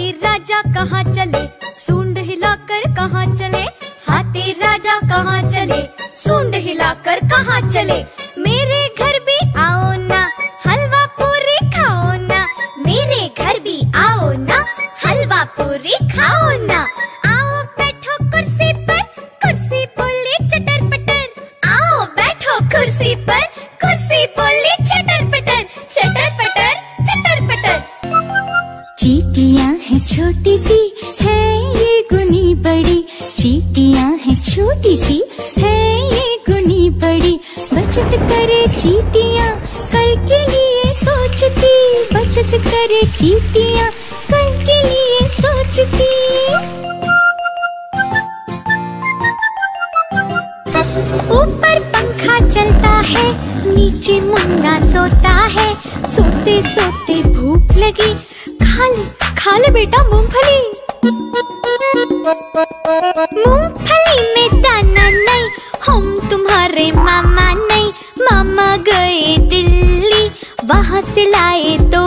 राजा कहाँ चले, सूंड हिलाकर कहाँ चले। हाथी राजा कहाँ चले, सूंड हिलाकर कहाँ चले। मेरे घर भी आओ ना, हलवा पूरी खाओ ना। मेरे घर भी आओ ना, हलवा पूरी खाओ ना। आओ बैठो कुर्सी पर, कुर्सी बोले चटर पटर। आओ बैठो कुर्सी पर, कुर्सी बोले चटर पटर। चटर पटर चटर पटर। चींटियां हैं छोटी सी, है ये गुनी बड़ी। चींटियां हैं छोटी सी, है ये गुनी बड़ी। बचत करे चींटियां, कल के लिए सोचती। बचत करे चींटियां, कल के लिए सोचती। ऊपर पंखा चलता है, नीचे मुन्ना सोता है। सोते सोते भूख लगी, खा ले बेटा मूंगफली। मूंगफली में दाना नहीं, हम तुम्हारे मामा नहीं। मामा गए दिल्ली, वहाँ से लाए 2